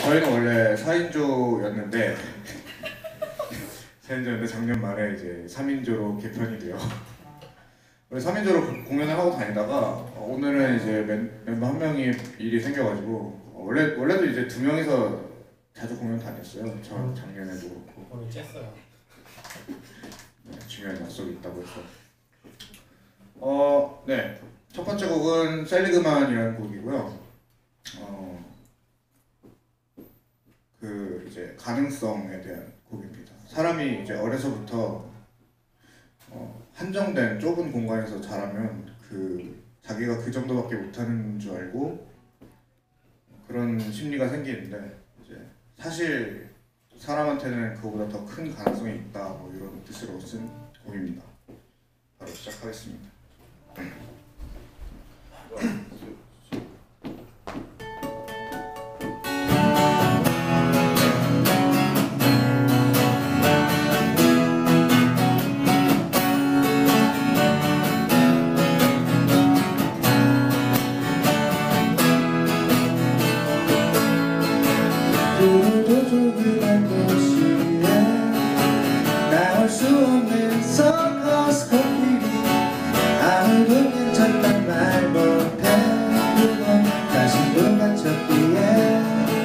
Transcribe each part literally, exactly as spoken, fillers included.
저희는 원래 사 인조였는데 사 인조였는데 작년 말에 이제 삼 인조로 개편이 돼요. 원래 삼 인조로 공연을 하고 다니다가 오늘은 이제 멤버 한 명이 일이 생겨가지고 원래 원래도 이제 두 명이서 자주 공연 다녔어요. 저 작년에도 그렇고. 오늘 쬐어요. 네, 중요한 약속이 있다고 해서. 어, 네. 첫 번째 곡은 셀리그만이라는 곡이고요. 어, 그 이제 가능성에 대한 곡입니다. 사람이 이제 어려서부터 어, 한정된 좁은 공간에서 자라면 그 자기가 그 정도밖에 못하는 줄 알고 그런 심리가 생기는데 이제 사실 사람한테는 그보다 더 큰 가능성이 있다 뭐 이런 뜻으로 쓴 곡입니다. 바로 시작하겠습니다. 두두두두한 도시에 나올 수 없는 서커스 코끼리 아무도 괜찮단 말 못해 그건 자신도 갇혔기에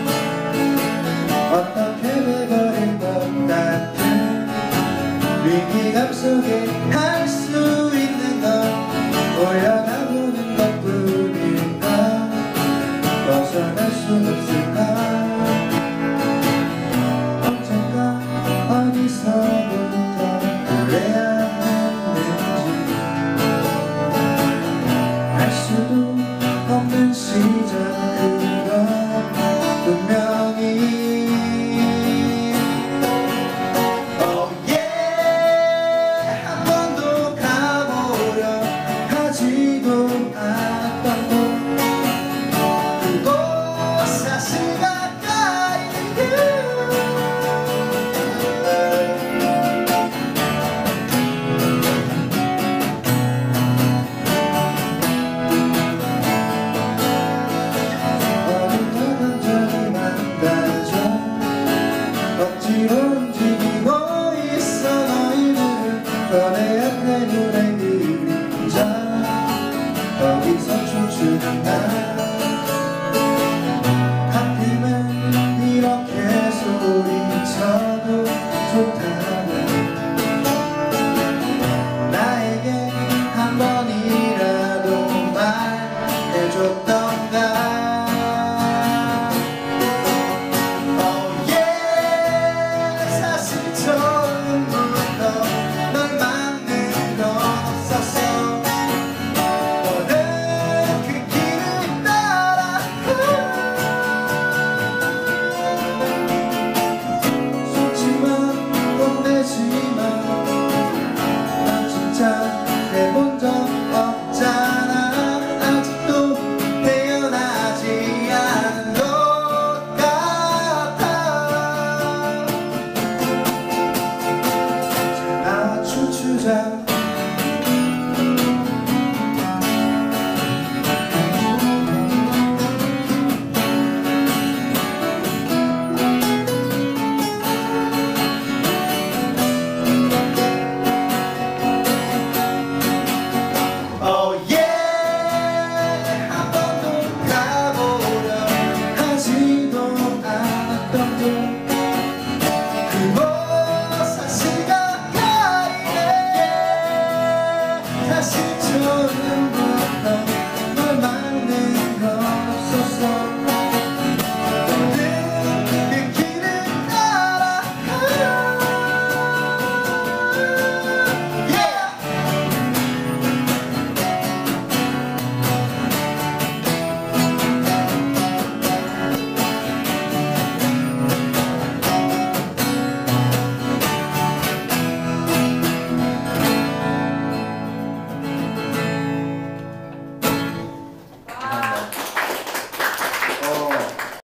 어떻게 돼버릴 것 같은 위기감 속에 할 수 있는 건 올려다보는 것뿐일까 벗어날 순 없을까 어디서부터 그래야 했는지 알 수도 없는 시절 그건 분명